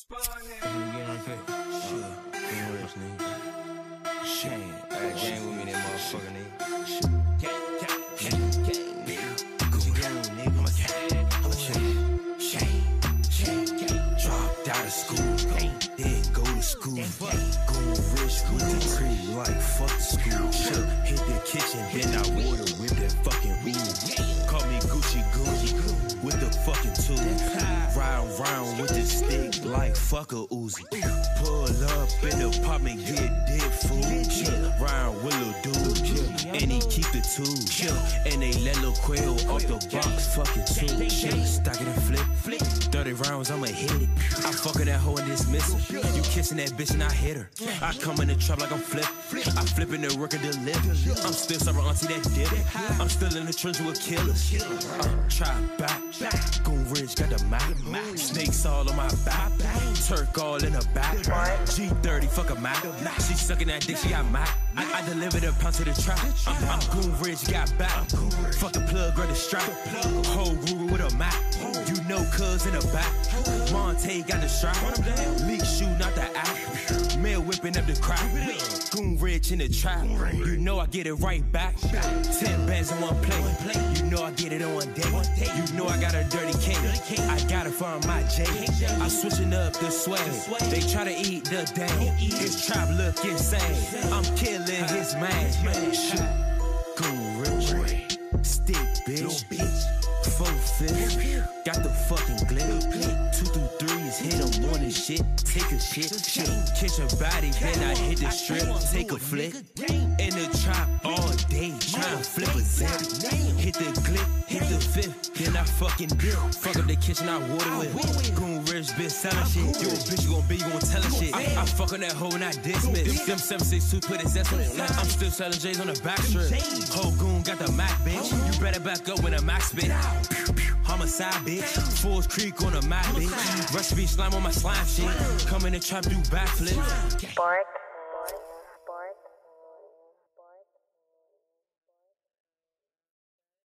Get on fit. Sure. Rich, nigga. Shane. Hey, gang with me, that motherfucker, nigga. Shit. Nigga. Go down, nigga. I'm a Shane. Dropped out of school. Didn't go to school. Go rich with the tree like fuck the school. Shit. Hit the kitchen, then I water whip that fucking ooze. Call me Gucci with the fucking tool. Ride around with the stick like fuck a Uzi. Pull up in the apartment, get dead food. Ride with lil' dude, and he keep the tools. And they let lil' quail off the box, fucking tool. Stack it and flip. 30 rounds, I'ma hit it. I fuck her that hoe and dismiss her. You kissing that bitch and I hit her. I come in the trap like I'm flip. I flip in the work and deliver. I'm still serving auntie that dip. I'm still in the trench with killers. Try back. Goon Ridge got the map. Snakes all on my back. Turk all in her back. G30, fuck a map. She sucking that dick, she got map. I delivered a pound to the trap. I'm Goon Ridge, got back. Fuck the plug, grab the strap. Whole Ruger with a map. You know cuz in the back. Monte got the strap. Leak shooting out the app. Mail whipping up the crowd. Goon Ridge in the trap. You know I get it right back. 10 bands in one plate. You know I get it on one day. You know I got a dirty cake. I got it from my J. I'm switching up the sway. They try to eat the day. His trap look insane. I'm killing his man. Shoot. Goon Ridge. Stick, bitch. 4-5. Got the fucking glitch. 2 through 3s, hit them on this shit. Take a shit. Catch a body, then I hit the strip. Take a flick. In the trap all day, tryna flip a zip. Hit the clip, hit the fifth, then I fucking dip. Fuck up the kitchen, I water with. Goon Ridge bitch selling shit. You a bitch, you gon' be, you gon' tell her shit. I fuck on that hoe and I dismiss. Them 762 put his ass on it. I'm still selling J's on the back strip. Whole goon got the Mac, bitch. You better back up when a Mac spit. Homicide, bitch. Fools Creek on a map, bitch. Recipe slime on my slime shit. Come in the trap, do backflips.